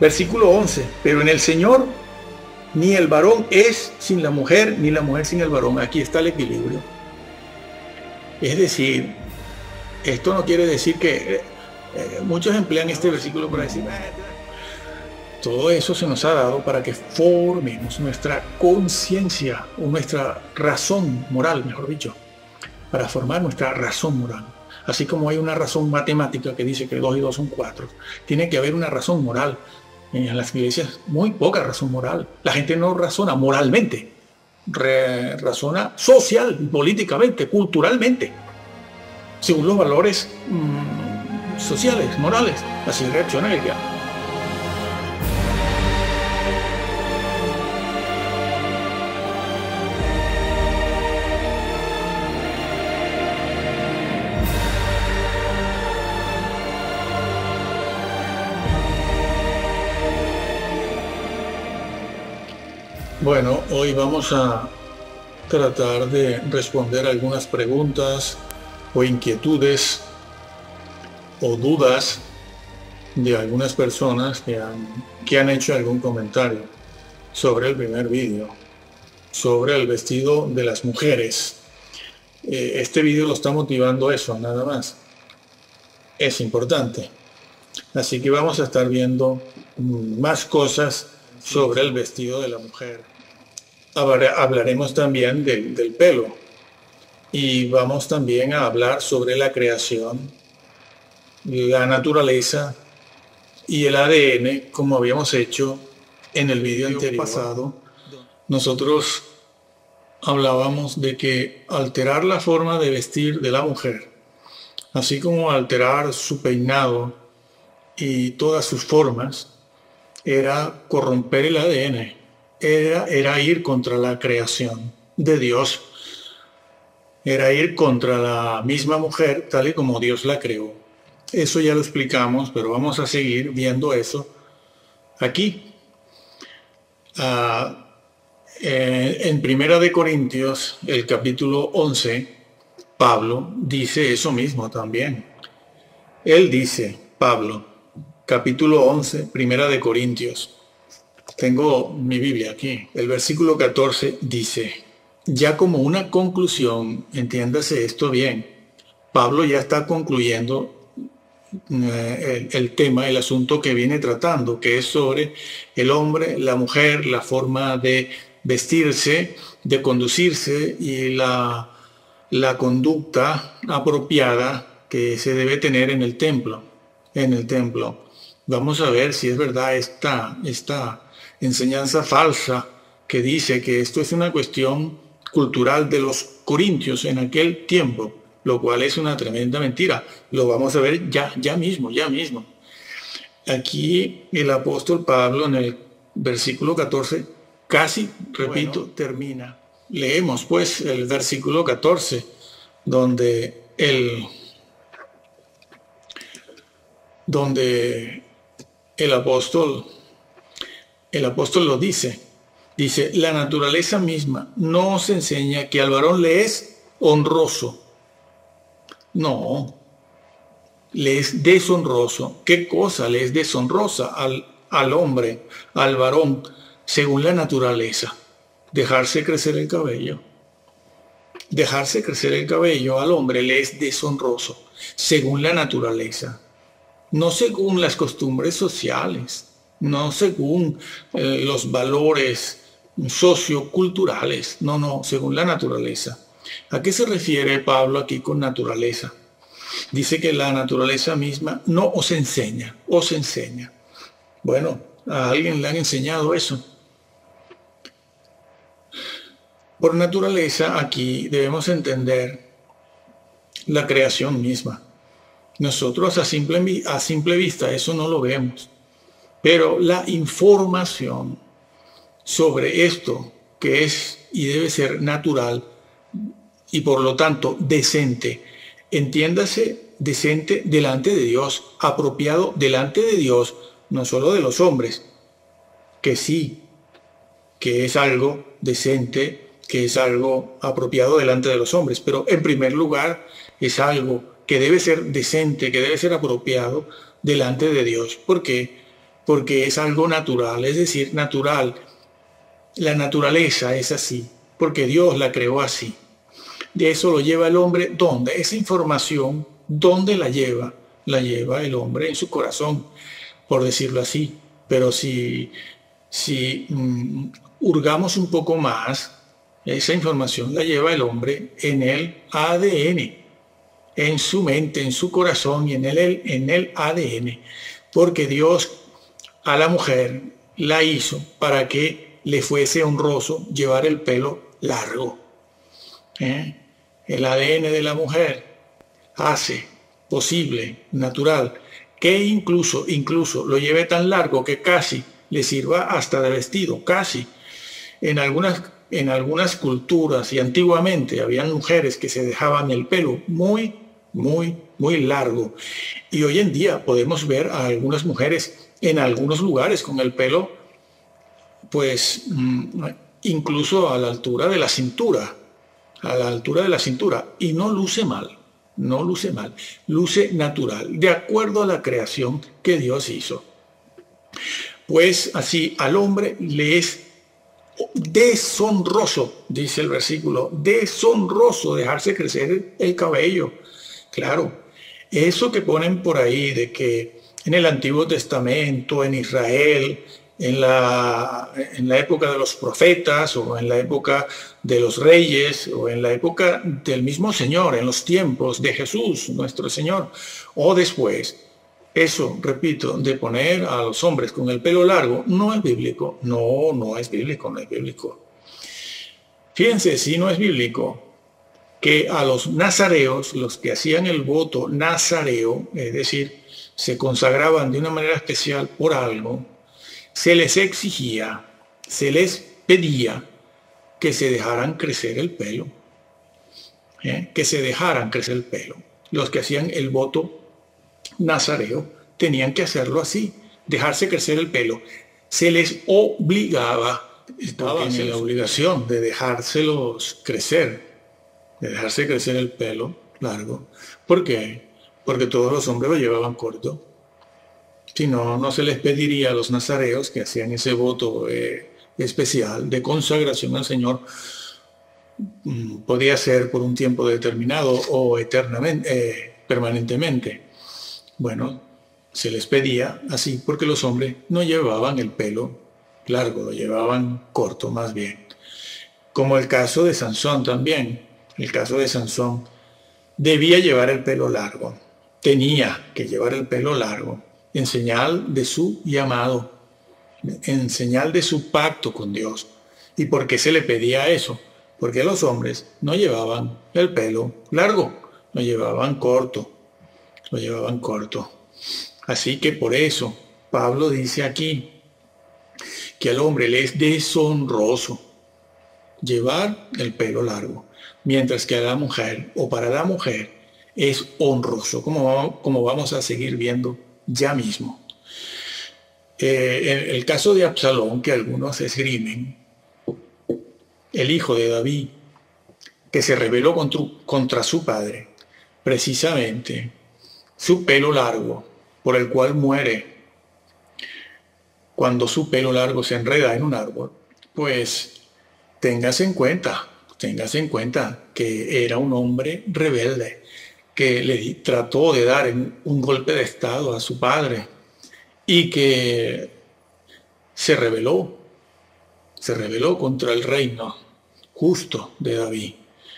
Versículo 11. Pero en el Señor ni el varón es sin la mujer, ni la mujer sin el varón. Aquí está el equilibrio. Es decir, esto no quiere decir que muchos emplean este versículo para decir, todo eso se nos ha dado para que formemos nuestra conciencia o nuestra razón moral, mejor dicho, para formar nuestra razón moral. Así como hay una razón matemática que dice que 2 y 2 son 4, tiene que haber una razón moral. En las iglesias muy poca razón moral. La gente no razona moralmente, razona social, políticamente, culturalmente, según los valores sociales, morales. Así reacciona el diablo. Bueno, hoy vamos a tratar de responder algunas preguntas o inquietudes o dudas de algunas personas que han hecho algún comentario sobre el primer vídeo, sobre el vestido de las mujeres. Este vídeo lo está motivando eso, nada más. Es importante. Así que vamos a estar viendo más cosas sobre el vestido de la mujer. Hablaremos también del pelo y vamos también a hablar sobre la creación, la naturaleza y el ADN, como habíamos hecho en el vídeo anterior pasado. Nosotros hablábamos de que alterar la forma de vestir de la mujer, así como alterar su peinado y todas sus formas, era corromper el ADN. Era ir contra la creación de Dios, era ir contra la misma mujer tal y como Dios la creó. Eso ya lo explicamos, pero vamos a seguir viendo eso aquí. En Primera de Corintios, el capítulo 11, Pablo dice eso mismo también. Él dice, Pablo, capítulo 11, Primera de Corintios. Tengo mi Biblia aquí. El versículo 14 dice, ya como una conclusión, entiéndase esto bien, Pablo ya está concluyendo el tema, el asunto que viene tratando, que es sobre el hombre, la mujer, la forma de vestirse, de conducirse y la conducta apropiada que se debe tener en el templo. Vamos a ver si es verdad esta enseñanza falsa que dice que esto es una cuestión cultural de los corintios en aquel tiempo, lo cual es una tremenda mentira. Lo vamos a ver ya mismo. Aquí el apóstol Pablo en el versículo 14, casi, repito, termina. Leemos pues el versículo 14, donde el apóstol lo dice, la naturaleza misma no os enseña que al varón le es honroso. No, le es deshonroso. ¿Qué cosa le es deshonrosa al hombre, al varón, según la naturaleza? Dejarse crecer el cabello. Dejarse crecer el cabello al hombre le es deshonroso, según la naturaleza. No según las costumbres sociales, no según los valores socioculturales, no, según la naturaleza. ¿A qué se refiere Pablo aquí con naturaleza? Dice que la naturaleza misma no os enseña. Bueno, a alguien le han enseñado eso. Por naturaleza aquí debemos entender la creación misma. Nosotros a simple vista eso no lo vemos. Pero la información sobre esto que es y debe ser natural y por lo tanto decente, entiéndase decente delante de Dios, apropiado delante de Dios, no solo de los hombres, que sí, que es algo decente, que es algo apropiado delante de los hombres, pero en primer lugar es algo que debe ser decente, que debe ser apropiado delante de Dios. ¿Por qué? porque es algo natural, es decir, natural. La naturaleza es así, porque Dios la creó así. De eso lo lleva el hombre, ¿dónde? Esa información, ¿dónde la lleva? La lleva el hombre en su corazón, por decirlo así. Pero si hurgamos un poco más, esa información la lleva el hombre en el ADN, en su mente, en su corazón y en el ADN. Porque Dios a la mujer la hizo para que le fuese honroso llevar el pelo largo. El ADN de la mujer hace posible, natural, que incluso lo lleve tan largo que casi le sirva hasta de vestido, casi. En algunas culturas y antiguamente habían mujeres que se dejaban el pelo muy, muy, muy largo. Y hoy en día podemos ver a algunas mujeres en algunos lugares con el pelo, pues, incluso a la altura de la cintura, y no luce mal, no luce mal, luce natural, de acuerdo a la creación que Dios hizo. Pues así al hombre le es deshonroso, dice el versículo, deshonroso dejarse crecer el cabello. Claro, eso que ponen por ahí de que en el Antiguo Testamento, en Israel, en la época de los profetas, o en la época de los reyes, o en la época del mismo Señor, en los tiempos de Jesús, nuestro Señor, o después, eso, repito, de poner a los hombres con el pelo largo, no es bíblico. No es bíblico, no es bíblico. Fíjense, si no es bíblico, que a los nazareos, los que hacían el voto nazareo, es decir, se consagraban de una manera especial por algo, se les exigía, se les pedía que se dejaran crecer el pelo. Que se dejaran crecer el pelo. Los que hacían el voto nazareo tenían que hacerlo así, dejarse crecer el pelo. Se les obligaba, estaban en la obligación de dejárselos crecer, de dejarse crecer el pelo largo. ¿Por qué? Porque todos los hombres lo llevaban corto. Si no, no se les pediría a los nazareos que hacían ese voto especial de consagración al Señor. Podía ser por un tiempo determinado o eternamente, permanentemente. Bueno, se les pedía así porque los hombres no llevaban el pelo largo, lo llevaban corto más bien. Como el caso de Sansón también. El caso de Sansón debía llevar el pelo largo. Tenía que llevar el pelo largo en señal de su llamado, en señal de su pacto con Dios. ¿Y por qué se le pedía eso? Porque los hombres no llevaban el pelo largo, lo llevaban corto, lo llevaban corto. Así que por eso Pablo dice aquí que al hombre le es deshonroso llevar el pelo largo, mientras que a la mujer, o para la mujer, es honroso, como vamos a seguir viendo ya mismo. El caso de Absalón, que algunos esgrimen, el hijo de David, que se rebeló contra su padre, precisamente su pelo largo, por el cual muere cuando su pelo largo se enreda en un árbol, pues téngase en cuenta que era un hombre rebelde, que le trató de dar un golpe de estado a su padre y que se rebeló contra el reino justo de David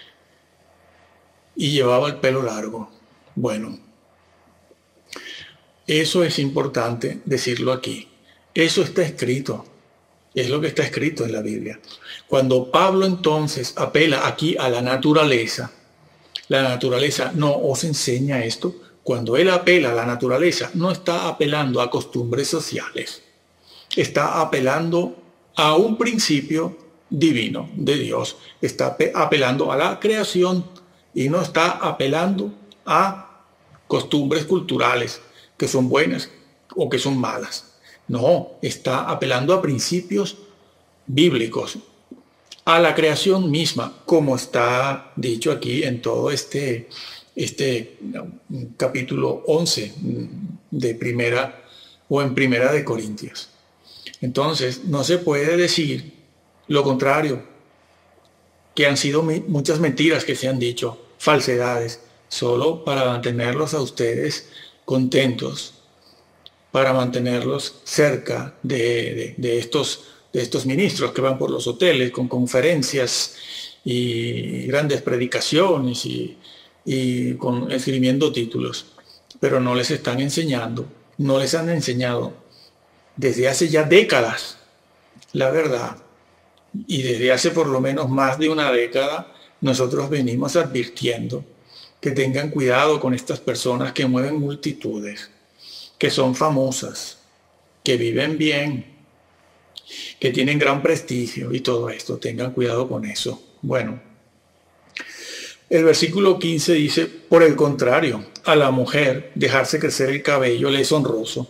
y llevaba el pelo largo. Bueno, eso es importante decirlo aquí. Eso está escrito, es lo que está escrito en la Biblia. Cuando Pablo entonces apela aquí a la naturaleza no os enseña esto. Cuando él apela a la naturaleza, no está apelando a costumbres sociales, está apelando a un principio divino de Dios, está apelando a la creación y no está apelando a costumbres culturales que son buenas o que son malas. No, está apelando a principios bíblicos, a la creación misma, como está dicho aquí en todo este capítulo 11 de Primera o en Primera de Corintios. Entonces, no se puede decir lo contrario, que han sido muchas mentiras que se han dicho, falsedades, solo para mantenerlos a ustedes contentos, para mantenerlos cerca de estos ministros que van por los hoteles con conferencias y grandes predicaciones y escribiendo títulos. Pero no les están enseñando, no les han enseñado desde hace ya décadas la verdad. Y desde hace por lo menos más de una década nosotros venimos advirtiendo que tengan cuidado con estas personas que mueven multitudes, que son famosas, que viven bien, que tienen gran prestigio y todo esto. Tengan cuidado con eso. Bueno, el versículo 15 dice, por el contrario, a la mujer dejarse crecer el cabello le es honroso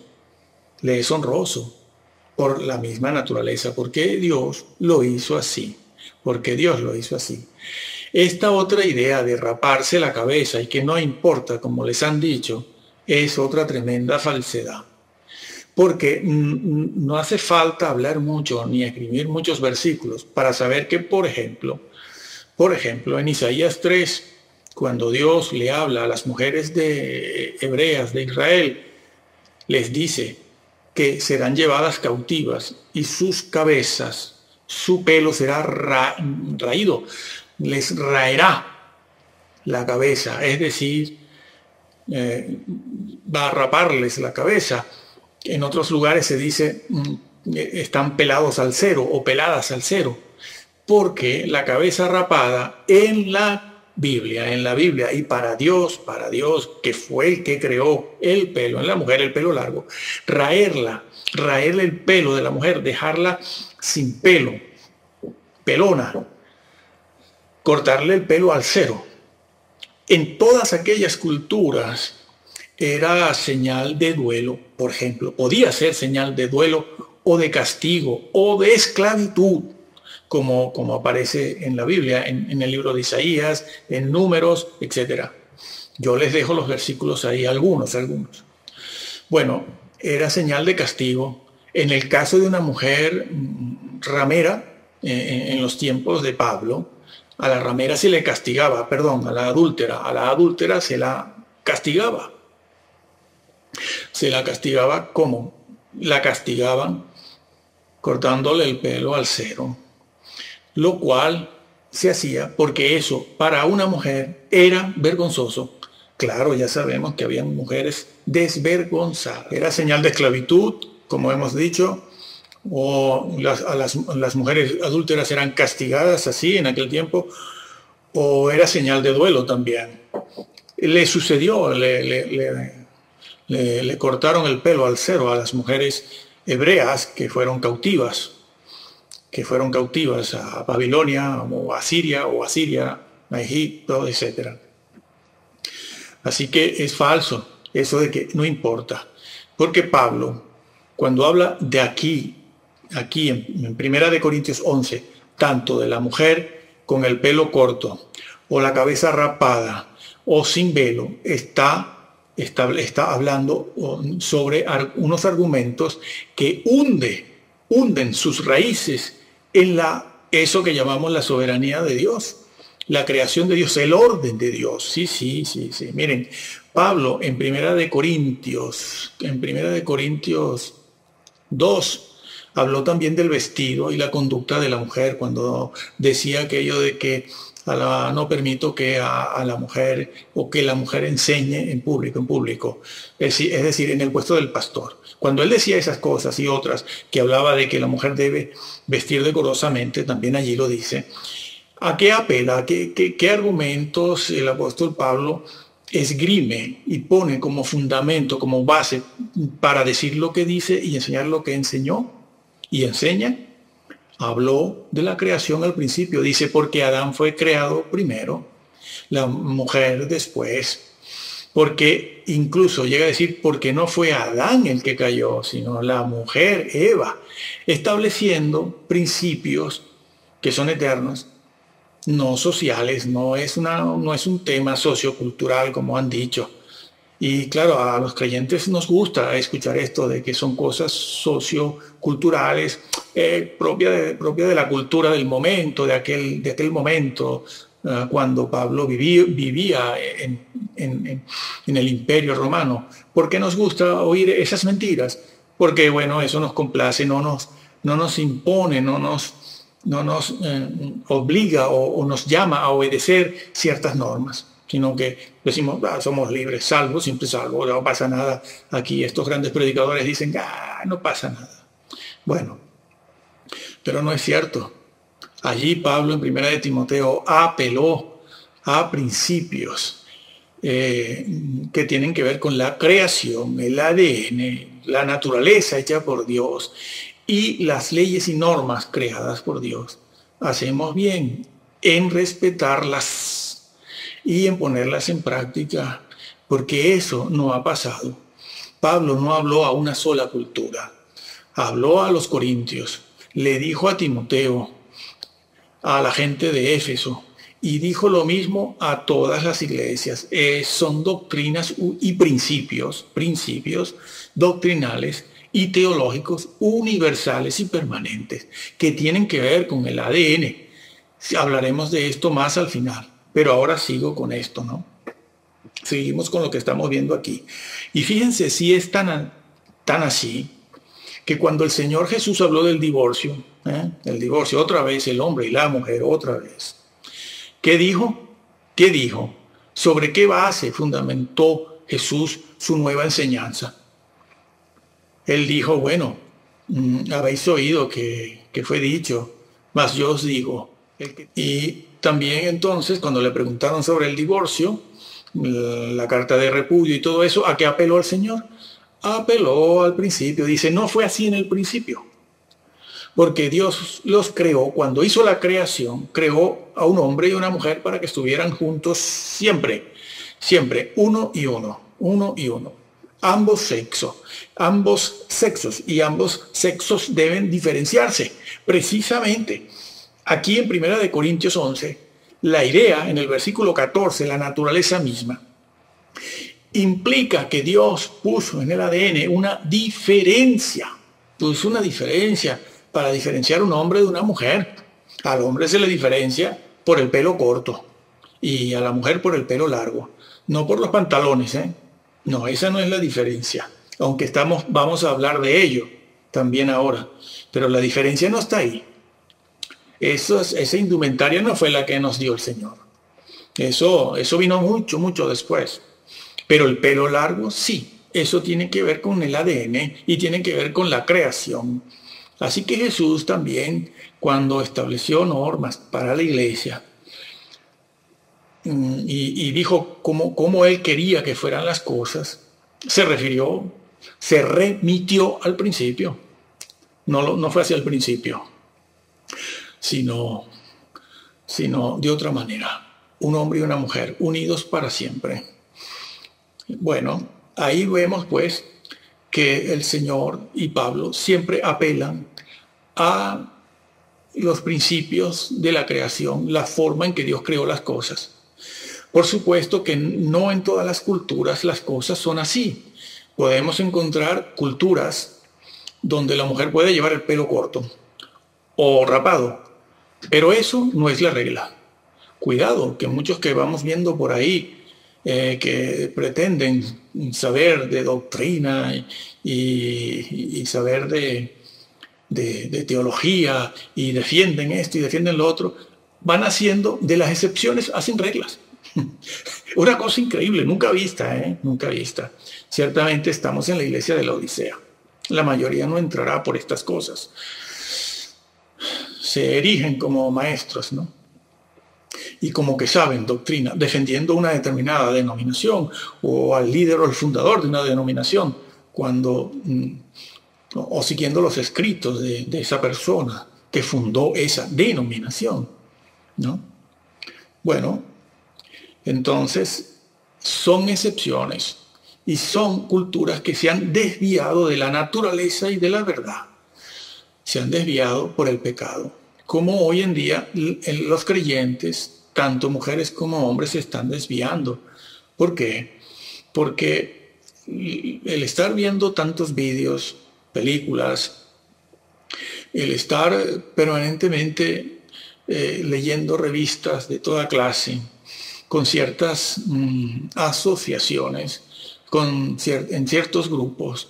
por la misma naturaleza, porque Dios lo hizo así, porque Dios lo hizo así. Esta otra idea de raparse la cabeza y que no importa, como les han dicho, es otra tremenda falsedad. Porque no hace falta hablar mucho ni escribir muchos versículos para saber que, por ejemplo, en Isaías 3, cuando Dios le habla a las mujeres hebreas de Israel, les dice que serán llevadas cautivas y sus cabezas, su pelo será raído, les raerá la cabeza, es decir, va a raparles la cabeza. En otros lugares se dice están pelados al cero o peladas al cero, porque la cabeza rapada en la Biblia y para Dios, que fue el que creó el pelo en la mujer, el pelo largo, raerle el pelo de la mujer, dejarla sin pelo, pelona, cortarle el pelo al cero. En todas aquellas culturas era señal de duelo, por ejemplo, podía ser señal de duelo o de castigo o de esclavitud, como aparece en la Biblia, en el libro de Isaías, en Números, etc. Yo les dejo los versículos ahí, algunos. Bueno, era señal de castigo. En el caso de una mujer ramera, en los tiempos de Pablo, a la ramera se le castigaba, a la adúltera se la castigaba. Se la castigaba ¿cómo? La castigaban cortándole el pelo al cero, lo cual se hacía porque eso para una mujer era vergonzoso. Claro, ya sabemos que habían mujeres desvergonzadas. Era señal de esclavitud, como hemos dicho, o las mujeres adúlteras eran castigadas así en aquel tiempo, o era señal de duelo también. Le sucedió, le cortaron el pelo al cero a las mujeres hebreas que fueron cautivas a Babilonia o a Siria, a Egipto, etc. Así que es falso eso de que no importa, porque Pablo, cuando habla de aquí en Primera de Corintios 11, tanto de la mujer con el pelo corto o la cabeza rapada o sin velo, está hablando sobre unos argumentos que hunden sus raíces en eso que llamamos la soberanía de Dios, la creación de Dios, el orden de Dios. Sí. Miren, Pablo en Primera de Corintios 2, habló también del vestido y la conducta de la mujer, cuando decía aquello de que no permito que a la mujer o que la mujer enseñe en público, es decir, en el puesto del pastor. Cuando él decía esas cosas y otras, que hablaba de que la mujer debe vestir decorosamente, también allí lo dice. ¿A qué apela? ¿Qué argumentos el apóstol Pablo esgrime y pone como fundamento, como base para decir lo que dice y enseñar lo que enseñó y enseña? Habló de la creación al principio. Dice, porque Adán fue creado primero, la mujer después. Porque incluso llega a decir, porque no fue Adán el que cayó, sino la mujer, Eva, estableciendo principios que son eternos, no sociales, no es un tema sociocultural como han dicho, Y claro, a los creyentes nos gusta escuchar esto de que son cosas socioculturales, propia de la cultura del momento, de aquel momento, cuando Pablo vivía en el Imperio Romano. ¿Por qué nos gusta oír esas mentiras? Porque, bueno, eso nos complace, no nos impone, no nos obliga o nos llama a obedecer ciertas normas, sino que decimos, "Ah, somos libres, salvos, siempre salvos, no pasa nada". Aquí estos grandes predicadores dicen, no pasa nada. Bueno, pero no es cierto. Allí Pablo en Primera de Timoteo apeló a principios que tienen que ver con la creación, el ADN, la naturaleza hecha por Dios y las leyes y normas creadas por Dios. Hacemos bien en respetarlas y en ponerlas en práctica, porque eso no ha pasado. Pablo no habló a una sola cultura, habló a los corintios, le dijo a Timoteo, a la gente de Éfeso, y dijo lo mismo a todas las iglesias. Son doctrinas y principios doctrinales y teológicos universales y permanentes que tienen que ver con el ADN. Hablaremos de esto más al final, pero ahora sigo con esto, ¿no? Seguimos con lo que estamos viendo aquí. Y fíjense si es tan así, que cuando el Señor Jesús habló del divorcio, el divorcio otra vez, el hombre y la mujer otra vez, ¿qué dijo? ¿Qué dijo? ¿Sobre qué base fundamentó Jesús su nueva enseñanza? Él dijo, bueno, habéis oído que fue dicho, mas yo os digo. Y también entonces, cuando le preguntaron sobre el divorcio, la carta de repudio y todo eso, ¿a qué apeló el Señor? Apeló al principio. Dice, no fue así en el principio. Porque Dios los creó, cuando hizo la creación, creó a un hombre y una mujer para que estuvieran juntos siempre, siempre, uno y uno. Ambos sexos y ambos sexos deben diferenciarse. Precisamente, aquí en 1 Corintios 11, la idea, en el versículo 14, la naturaleza misma, implica que Dios puso en el ADN una diferencia. Puso una diferencia para diferenciar un hombre de una mujer. Al hombre se le diferencia por el pelo corto y a la mujer por el pelo largo. No por los pantalones, ¿eh? No, esa no es la diferencia. Aunque vamos a hablar de ello también ahora. Pero la diferencia no está ahí. Esa indumentaria no fue la que nos dio el Señor. Eso vino mucho después. Pero el pelo largo, sí. Eso tiene que ver con el ADN y tiene que ver con la creación. Así que Jesús también, cuando estableció normas para la iglesia y dijo cómo él quería que fueran las cosas, se remitió al principio. No fue hacia el principio, sino de otra manera. Un hombre y una mujer unidos para siempre. Bueno, ahí vemos pues que el Señor y Pablo siempre apelan a los principios de la creación, la forma en que Dios creó las cosas. Por supuesto que no en todas las culturas las cosas son así. Podemos encontrar culturas donde la mujer puede llevar el pelo corto o rapado, pero eso no es la regla. Cuidado, que muchos que vamos viendo por ahí que pretenden saber de doctrina y saber de teología y defienden esto y defienden lo otro, van haciendo de las excepciones, hacen reglas. Una cosa increíble, nunca vista, nunca vista. Ciertamente estamos en la iglesia de la Odisea. La mayoría no entrará por estas cosas. Se erigen como maestros, ¿no? Y como que saben doctrina, defendiendo una determinada denominación o al líder o el fundador de una denominación, o siguiendo los escritos de esa persona que fundó esa denominación, ¿no? Bueno, entonces son excepciones y son culturas que se han desviado de la naturaleza y de la verdad. Se han desviado por el pecado. Como hoy en día los creyentes, tanto mujeres como hombres, se están desviando. ¿Por qué? porque el estar viendo tantos vídeos, películas, el estar permanentemente leyendo revistas de toda clase, con ciertas asociaciones, en ciertos grupos,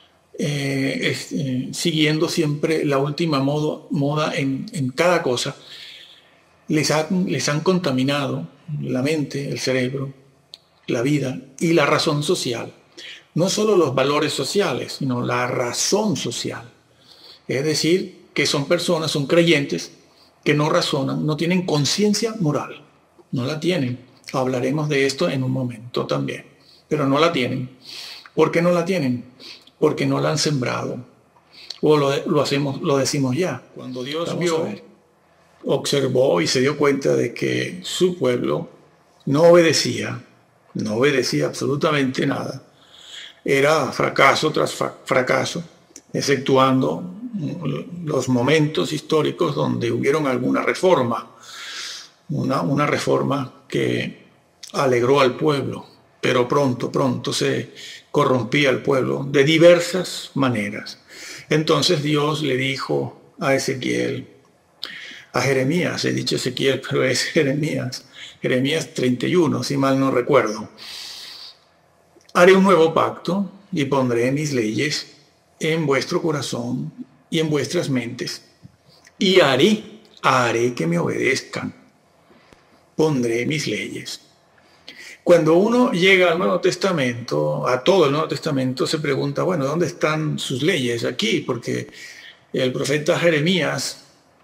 siguiendo siempre la última moda en cada cosa, les han contaminado la mente, el cerebro, la vida y la razón social. No solo los valores sociales, sino la razón social. Es decir, que son personas, son creyentes que no razonan, no tienen conciencia moral. No la tienen. Hablaremos de esto en un momento también. Pero no la tienen. ¿Por qué no la tienen? Porque no la han sembrado. O lo decimos ya. Cuando Dios observó y se dio cuenta de que su pueblo no obedecía absolutamente nada. Era fracaso tras fracaso, exceptuando los momentos históricos donde hubieron alguna reforma, una reforma que alegró al pueblo, pero pronto se corrompía el pueblo de diversas maneras. Entonces Dios le dijo a Ezequiel, a Jeremías, he dicho Ezequiel, pero es Jeremías 31, si mal no recuerdo. Haré un nuevo pacto y pondré mis leyes en vuestro corazón y en vuestras mentes, y haré que me obedezcan. Pondré mis leyes. Cuando uno llega al Nuevo Testamento, a todo el Nuevo Testamento, se pregunta, bueno, ¿dónde están sus leyes? Aquí, porque el profeta Jeremías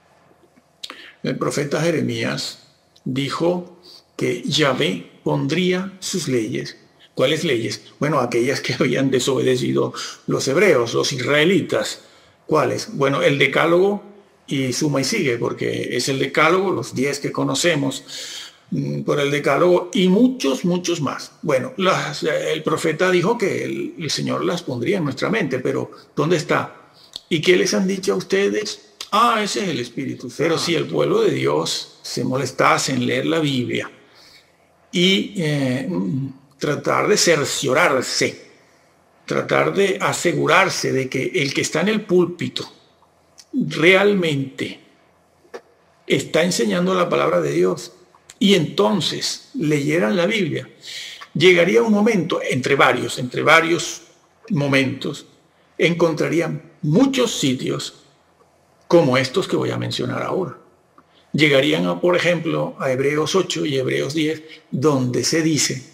dijo que Yahvé pondría sus leyes. ¿Cuáles leyes? Bueno, aquellas que habían desobedecido los hebreos, los israelitas. ¿Cuáles? Bueno, el decálogo y suma y sigue, porque es el decálogo, los 10 que conocemos por el decálogo y muchos más. Bueno, el profeta dijo que el Señor las pondría en nuestra mente, pero ¿dónde está? ¿Y qué les han dicho a ustedes? Ese es el Espíritu. Pero si el pueblo de Dios se molestase en leer la Biblia y tratar de cerciorarse, tratar de asegurarse de que el que está en el púlpito realmente está enseñando la palabra de Dios y entonces leyeran la Biblia, llegaría un momento, entre varios momentos, encontrarían muchos sitios como estos que voy a mencionar ahora. Llegarían, por ejemplo, a Hebreos 8 y Hebreos 10, donde se dice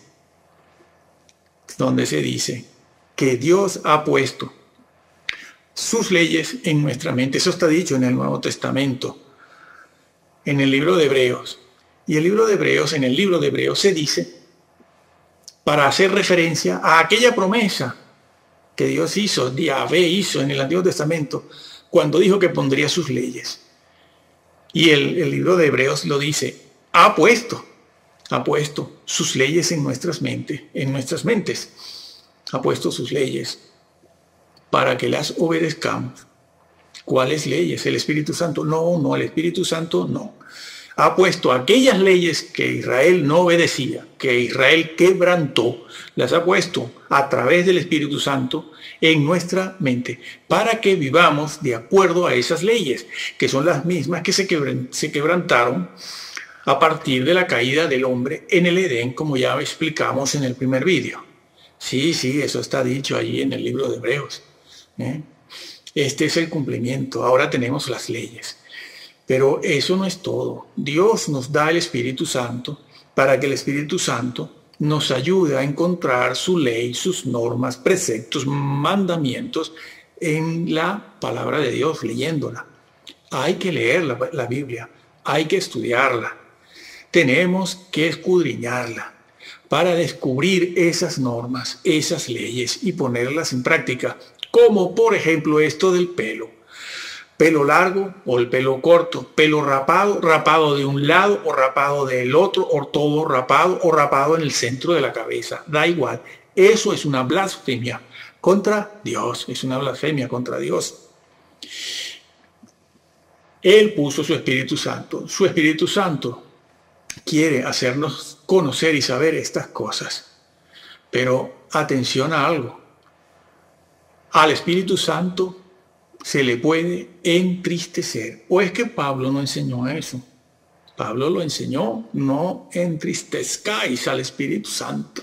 que Dios ha puesto sus leyes en nuestra mente. Eso está dicho en el Nuevo Testamento, en el libro de Hebreos. Y en el libro de Hebreos se dice, para hacer referencia a aquella promesa que Dios hizo, Yahvé hizo en el Antiguo Testamento, cuando dijo que pondría sus leyes. Y el libro de Hebreos lo dice, ha puesto sus leyes en nuestras mentes, ha puesto sus leyes para que las obedezcamos. ¿Cuáles leyes? ¿El Espíritu Santo? No, el Espíritu Santo no. Ha puesto aquellas leyes que Israel no obedecía, que Israel quebrantó, las ha puesto a través del Espíritu Santo en nuestra mente, para que vivamos de acuerdo a esas leyes, que son las mismas que se quebrantaron a partir de la caída del hombre en el Edén, como ya explicamos en el primer vídeo. Sí, eso está dicho allí en el libro de Hebreos. Este es el cumplimiento. Ahora tenemos las leyes. Pero eso no es todo. Dios nos da el Espíritu Santo para que el Espíritu Santo nos ayude a encontrar su ley, sus normas, preceptos, mandamientos en la palabra de Dios, leyéndola. Hay que leer la Biblia, hay que estudiarla. Tenemos que escudriñarla para descubrir esas normas, esas leyes y ponerlas en práctica, como por ejemplo esto del pelo. Pelo largo o el pelo corto, pelo rapado de un lado o rapado del otro, o todo rapado o rapado en el centro de la cabeza, da igual. Eso es una blasfemia contra Dios, es una blasfemia contra Dios. Él puso su Espíritu Santo quiere hacernos conocer y saber estas cosas, Pero atención a algo. Al Espíritu Santo se le puede entristecer. ¿O es que Pablo no enseñó eso? Pablo lo enseñó: no entristezcáis al Espíritu Santo.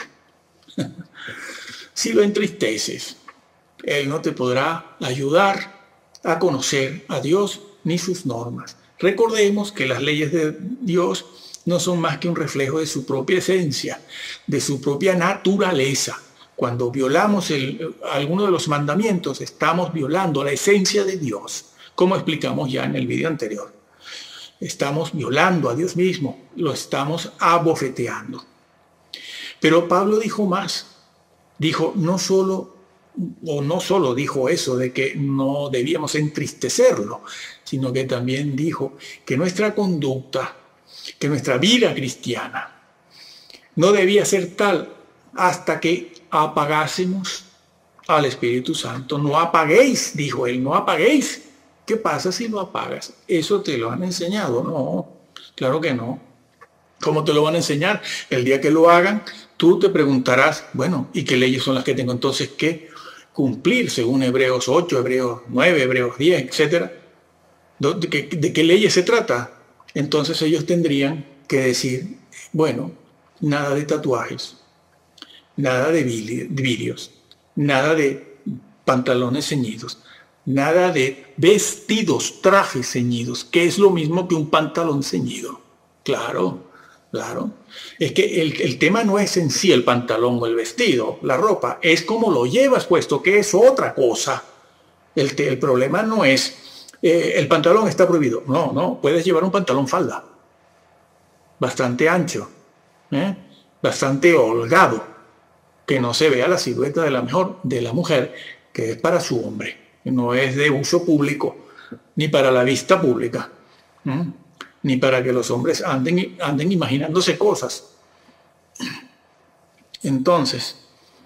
Si lo entristeces, Él no te podrá ayudar a conocer a Dios ni sus normas. Recordemos que las leyes de Dios no son más que un reflejo de su propia esencia, de su propia naturaleza. Cuando violamos alguno de los mandamientos, estamos violando la esencia de Dios, como explicamos ya en el video anterior. Estamos violando a Dios mismo, lo estamos abofeteando. Pero Pablo dijo más. Dijo no solo dijo eso de que no debíamos entristecerlo, sino que también dijo que nuestra conducta, que nuestra vida cristiana no debía ser tal hasta que apagásemos al Espíritu Santo. No apaguéis, dijo él, no apaguéis. ¿Qué pasa si lo apagas? ¿Eso te lo han enseñado? No, claro que no. ¿Cómo te lo van a enseñar? El día que lo hagan, tú te preguntarás, bueno, ¿y qué leyes son las que tengo entonces que cumplir según Hebreos 8, Hebreos 9, Hebreos 10, etcétera? ¿De qué leyes se trata? Entonces ellos tendrían que decir, bueno, nada de tatuajes, nada de vidrios, nada de pantalones ceñidos, nada de vestidos, trajes ceñidos, que es lo mismo que un pantalón ceñido. Claro. Claro, es que el tema no es en sí el pantalón o el vestido, la ropa, es cómo lo llevas puesto, que es otra cosa. El problema no es, el pantalón está prohibido. No, puedes llevar un pantalón falda, bastante ancho, bastante holgado, que no se vea la silueta de la mujer, que es para su hombre, no es de uso público, ni para la vista pública. Ni para que los hombres anden imaginándose cosas. Entonces,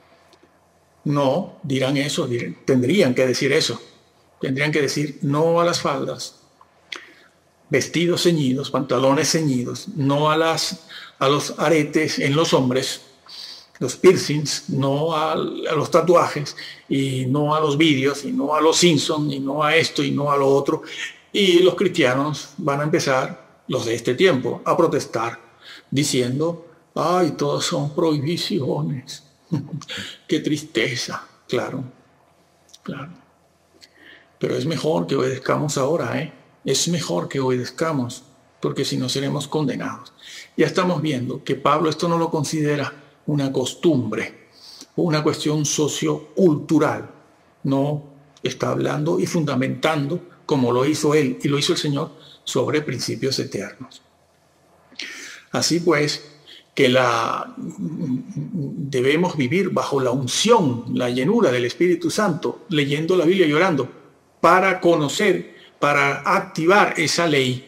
no dirán eso, tendrían que decir eso. Tendrían que decir no a las faldas, vestidos ceñidos, pantalones ceñidos, no a los aretes en los hombres, los piercings, no a los tatuajes, y no a los vídeos, y no a los Simpsons, y no a esto, y no a lo otro. Y los cristianos van a empezar, los de este tiempo, a protestar, diciendo, ay, todos son prohibiciones. Qué tristeza. Claro. Pero es mejor que obedezcamos ahora, Es mejor que obedezcamos, porque si no seremos condenados. Ya estamos viendo que Pablo esto no lo considera una costumbre, una cuestión sociocultural. No está hablando y fundamentando, como lo hizo él y lo hizo el Señor, sobre principios eternos. Así pues, que debemos vivir bajo la unción, la llenura del Espíritu Santo, leyendo la Biblia y orando, para conocer, para activar esa ley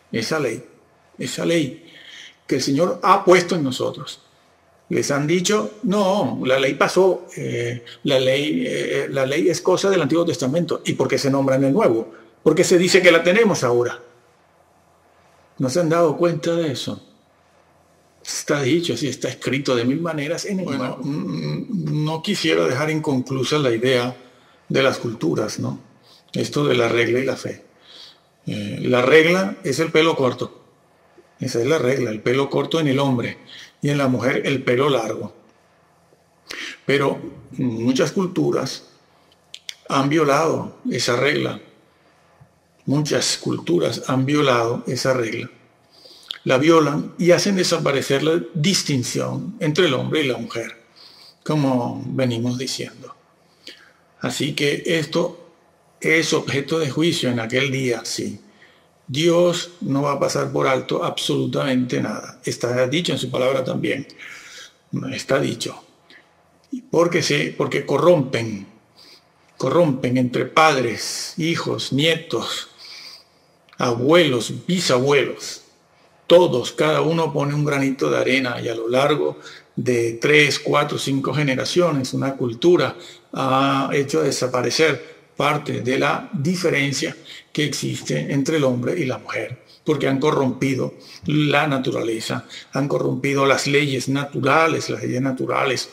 que el Señor ha puesto en nosotros. Les han dicho, no, la ley pasó, la ley es cosa del Antiguo Testamento. ¿Y por qué se nombra en el Nuevo? Porque se dice que la tenemos ahora. ¿No se han dado cuenta de eso? Está dicho, así está escrito de mil maneras en el Nuevo. No quisiera dejar inconclusa la idea de las culturas, ¿no? Esto de la regla y la fe. La regla es el pelo corto. Esa es la regla, el pelo corto en el hombre, y en la mujer el pelo largo. Pero muchas culturas han violado esa regla. Muchas culturas han violado esa regla. La violan y hacen desaparecer la distinción entre el hombre y la mujer, como venimos diciendo. Así que esto es objeto de juicio en aquel día, sí. Dios no va a pasar por alto absolutamente nada. Está dicho en su palabra también. Está dicho. Porque corrompen entre padres, hijos, nietos, abuelos, bisabuelos. Todos, cada uno pone un granito de arena, y a lo largo de 3, 4, 5 generaciones, una cultura ha hecho desaparecer parte de la diferencia que existe entre el hombre y la mujer, porque han corrompido la naturaleza, han corrompido las leyes naturales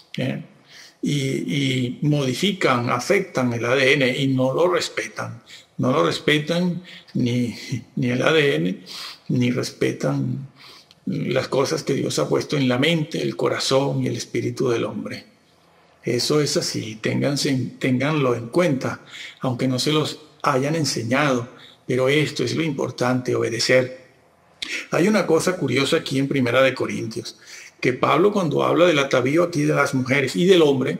¿eh? Y modifican, afectan el ADN y no lo respetan. No lo respetan ni el ADN, ni respetan las cosas que Dios ha puesto en la mente, el corazón y el espíritu del hombre. Eso es así, ténganlo en cuenta, aunque no se los hayan enseñado, pero esto es lo importante, obedecer. Hay una cosa curiosa aquí en Primera de Corintios, que Pablo, cuando habla del atavío aquí de las mujeres y del hombre,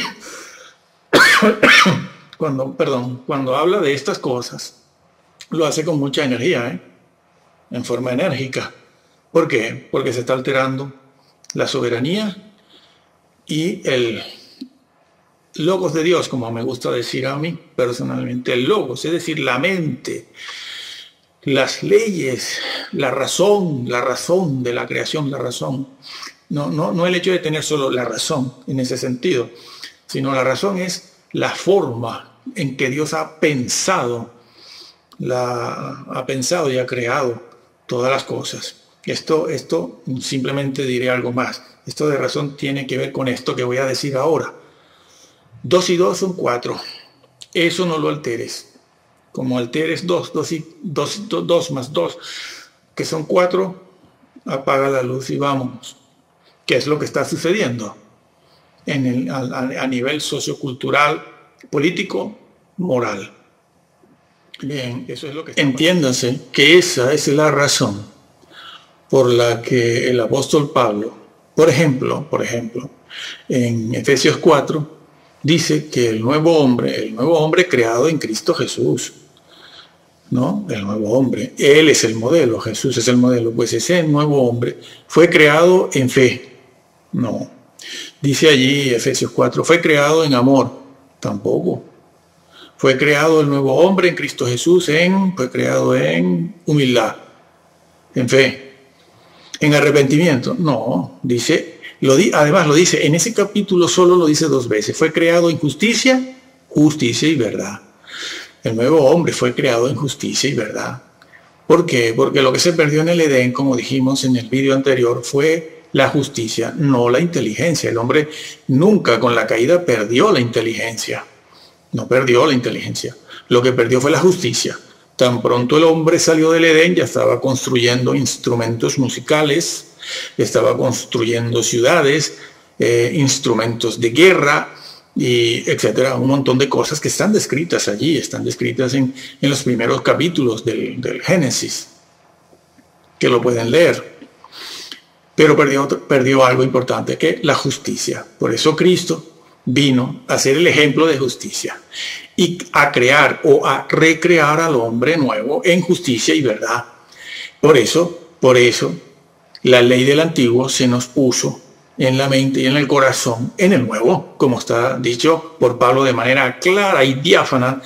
cuando habla de estas cosas, lo hace con mucha energía, en forma enérgica. ¿Por qué? Porque se está alterando la soberanía y el logos de Dios, como me gusta decir a mí personalmente, el logos, es decir, la mente, las leyes, la razón de la creación, la razón. No el hecho de tener solo la razón en ese sentido, sino la razón es la forma en que Dios ha pensado y ha creado todas las cosas. Esto simplemente diré algo más. Esto de razón tiene que ver con esto que voy a decir ahora. 2 y 2 son 4. Eso no lo alteres. Como alteres 2 más 2, que son 4, apaga la luz y vámonos. ¿Qué es lo que está sucediendo a nivel sociocultural, político, moral? Bien, eso es lo que está pasando. Entiéndase que esa es la razón por la que el apóstol Pablo, por ejemplo, en Efesios 4, dice que el nuevo hombre creado en Cristo Jesús, ¿no? El nuevo hombre, Él es el modelo, Jesús es el modelo, pues ese nuevo hombre fue creado en fe. No. Dice allí Efesios 4, fue creado en amor. Tampoco. Fue creado el nuevo hombre en Cristo Jesús, fue creado en humildad, en fe, en arrepentimiento. No, dice, además lo dice, en ese capítulo solo lo dice 2 veces. Fue creado en justicia y verdad. El nuevo hombre fue creado en justicia y verdad. ¿Por qué? Porque lo que se perdió en el Edén, como dijimos en el vídeo anterior, fue la justicia, no la inteligencia. El hombre nunca con la caída perdió la inteligencia. No perdió la inteligencia. Lo que perdió fue la justicia. Tan pronto el hombre salió del Edén, ya estaba construyendo instrumentos musicales, estaba construyendo ciudades, instrumentos de guerra, y etcétera, un montón de cosas que están descritas allí, están descritas en los primeros capítulos del Génesis, que lo pueden leer. Pero perdió algo importante, que la justicia. Por eso Cristo vino a ser el ejemplo de justicia y a crear o a recrear al hombre nuevo en justicia y verdad. Por eso, la ley del antiguo se nos puso en la mente y en el corazón en el nuevo, como está dicho por Pablo de manera clara y diáfana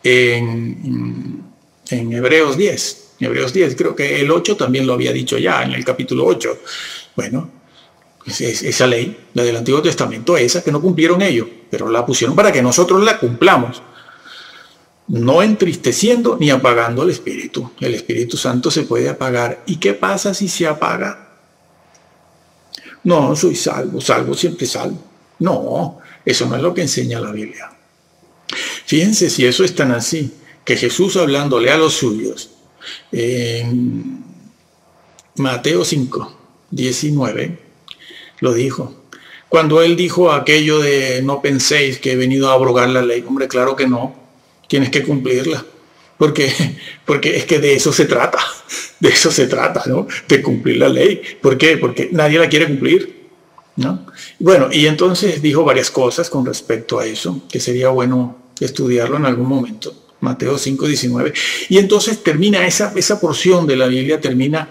en Hebreos 10. Hebreos 10, creo que el 8 también lo había dicho ya, en el capítulo 8. Bueno, esa ley, la del Antiguo Testamento, esa que no cumplieron ellos, pero la pusieron para que nosotros la cumplamos, no entristeciendo ni apagando el Espíritu. El Espíritu Santo se puede apagar. ¿Y qué pasa si se apaga? No, soy salvo, siempre salvo. No, eso no es lo que enseña la Biblia. Fíjense si eso es tan así, que Jesús, hablándole a los suyos, en Mateo 5, 19, lo dijo. Cuando él dijo aquello de no penséis que he venido a abrogar la ley, hombre, claro que no, tienes que cumplirla, porque es que de eso se trata, ¿no? De cumplir la ley. ¿Por qué? Porque nadie la quiere cumplir, ¿no? Bueno, y entonces dijo varias cosas con respecto a eso, que sería bueno estudiarlo en algún momento. Mateo 5, 19. Y entonces termina esa porción de la Biblia, termina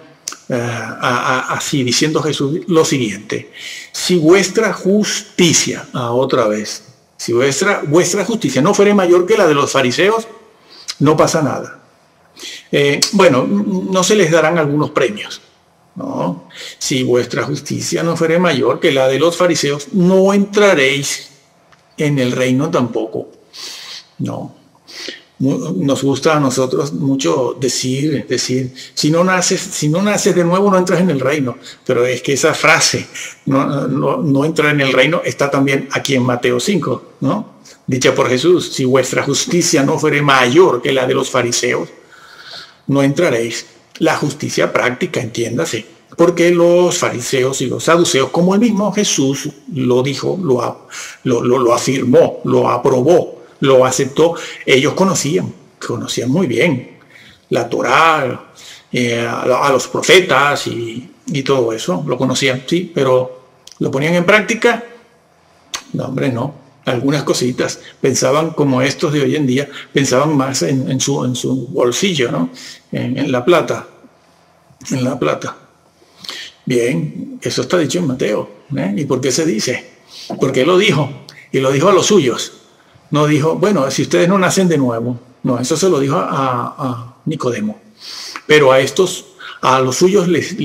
así, diciendo Jesús lo siguiente: si vuestra justicia, otra vez, si vuestra justicia no fuere mayor que la de los fariseos, no pasa nada. Bueno, no se les darán algunos premios, ¿no? Si vuestra justicia no fuere mayor que la de los fariseos, no entraréis en el reino tampoco. No. Nos gusta a nosotros mucho decir, si no naces de nuevo no entras en el reino. Pero es que esa frase, no entrar en el reino, está también aquí en Mateo 5, ¿no? Dicha por Jesús: si vuestra justicia no fuere mayor que la de los fariseos, no entraréis. La justicia práctica, entiéndase, porque los fariseos y los saduceos, como el mismo Jesús lo dijo, lo afirmó, lo aprobó, lo aceptó, ellos conocían muy bien la Torá, a los profetas y todo eso, lo conocían, sí, pero lo ponían en práctica. No, hombre, no. Algunas cositas. Pensaban como estos de hoy en día, pensaban más en su bolsillo, ¿no? En la plata. En la plata. Bien, eso está dicho en Mateo, ¿eh? ¿Y por qué se dice? Porque él lo dijo, y lo dijo a los suyos. No dijo, bueno, si ustedes no nacen de nuevo. No, eso se lo dijo a Nicodemo. Pero a estos, a los suyos,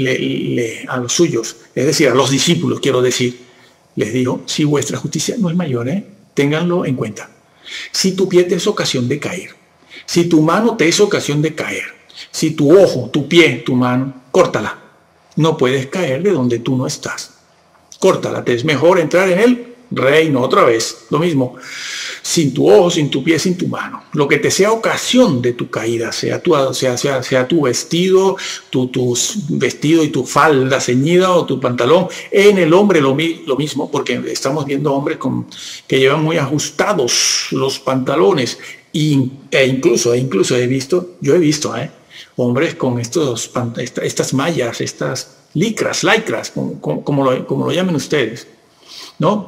a los suyos, es decir, a los discípulos, quiero decir, les digo, si vuestra justicia no es mayor, ténganlo en cuenta. Si tu pie te es ocasión de caer, si tu mano te es ocasión de caer, si tu ojo, tu pie, tu mano, córtala. No puedes caer de donde tú no estás. Córtala, te es mejor entrar en el reino otra vez. Lo mismo, sin tu ojo, sin tu pie, sin tu mano. Lo que te sea ocasión de tu caída, sea tu vestido, tu vestido y tu falda ceñida o tu pantalón. En el hombre lo mismo, porque estamos viendo hombres que llevan muy ajustados los pantalones. E incluso yo he visto, hombres con estas mallas, estas lycras, como lo llamen ustedes, ¿no?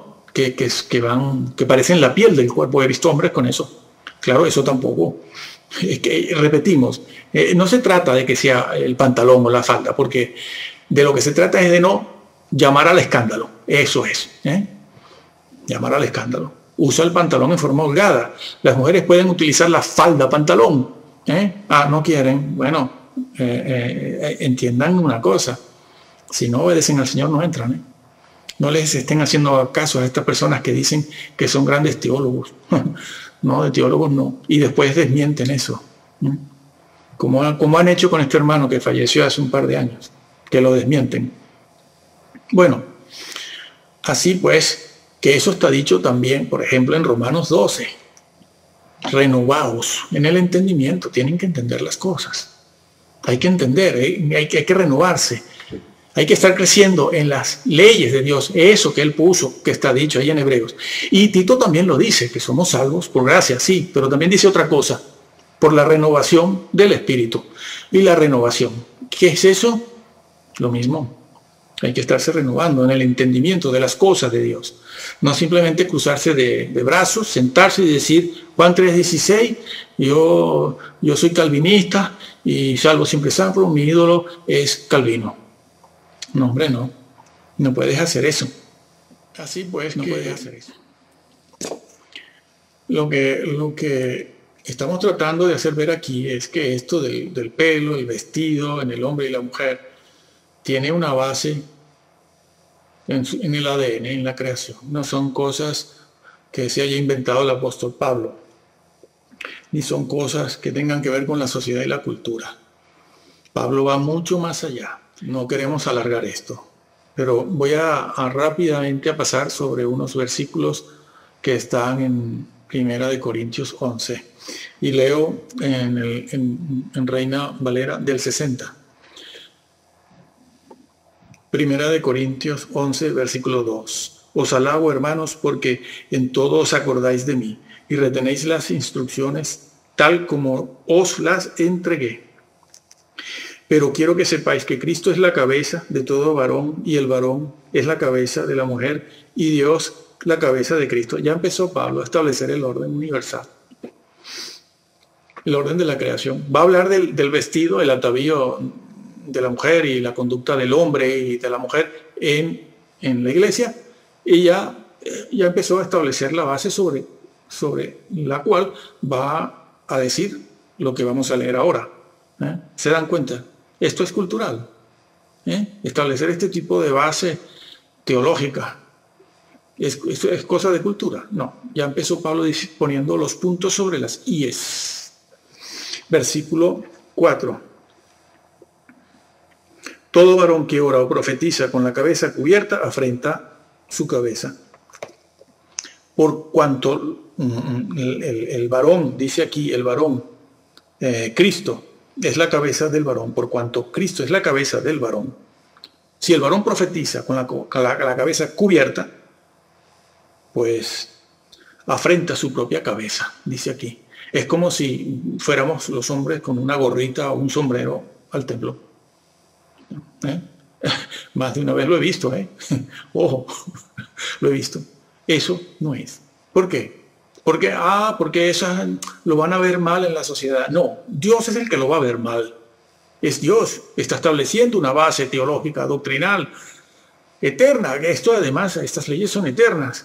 Que parecen la piel del cuerpo. He visto hombres con eso. Claro, eso tampoco. Es que, repetimos, no se trata de que sea el pantalón o la falda, porque de lo que se trata es de no llamar al escándalo. Eso es. Llamar al escándalo. Usa el pantalón en forma holgada. Las mujeres pueden utilizar la falda pantalón. No quieren. Bueno, entiendan una cosa. Si no obedecen al Señor, no entran. No les estén haciendo caso a estas personas que dicen que son grandes teólogos. No, de teólogos no. Y después desmienten eso. Como han hecho con este hermano que falleció hace un par de años, que lo desmienten. Bueno, así pues, que eso está dicho también, por ejemplo, en Romanos 12. Renovaos en el entendimiento. Tienen que entender las cosas. Hay que entender, hay que renovarse. Hay que estar creciendo en las leyes de Dios, eso que Él puso, que está dicho ahí en Hebreos. Y Tito también lo dice, que somos salvos por gracia, sí, pero también dice otra cosa, por la renovación del Espíritu. Y la renovación, ¿qué es eso? Lo mismo. Hay que estarse renovando en el entendimiento de las cosas de Dios. No simplemente cruzarse de brazos, sentarse y decir, Juan 3:16, yo soy calvinista y salvo siempre salvo, mi ídolo es Calvino. No, hombre, no. No puedes hacer eso. Así pues, no puedes hacer eso. Lo que estamos tratando de hacer ver aquí es que esto del pelo, el vestido, en el hombre y la mujer, tiene una base en el ADN, en la creación. No son cosas que se haya inventado el apóstol Pablo, ni son cosas que tengan que ver con la sociedad y la cultura. Pablo va mucho más allá. No queremos alargar esto, pero voy rápidamente a pasar sobre unos versículos que están en Primera de Corintios 11 y leo en Reina Valera del 60. Primera de Corintios 11, versículo 2. Os alabo, hermanos, porque en todo os acordáis de mí y retenéis las instrucciones tal como os las entregué. Pero quiero que sepáis que Cristo es la cabeza de todo varón y el varón es la cabeza de la mujer y Dios la cabeza de Cristo. Ya empezó Pablo a establecer el orden universal, el orden de la creación. Va a hablar del vestido, el atavío de la mujer y la conducta del hombre y de la mujer en la iglesia, y ya empezó a establecer la base sobre la cual va a decir lo que vamos a leer ahora. ¿Se dan cuenta? Esto es cultural. Establecer este tipo de base teológica ¿es cosa de cultura? No. Ya empezó Pablo poniendo los puntos sobre las íes. Versículo 4. Todo varón que ora o profetiza con la cabeza cubierta afrenta su cabeza. Por cuanto el varón, dice aquí el varón, Cristo es la cabeza del varón, por cuanto Cristo es la cabeza del varón. Si el varón profetiza con la cabeza cubierta, pues afrenta su propia cabeza, dice aquí. Es como si fuéramos los hombres con una gorrita o un sombrero al templo. Más de una vez lo he visto, ojo, lo he visto. Eso no es. ¿Por qué? Porque eso lo van a ver mal en la sociedad. No, Dios es el que lo va a ver mal. Es Dios, está estableciendo una base teológica, doctrinal, eterna. Esto además, estas leyes son eternas.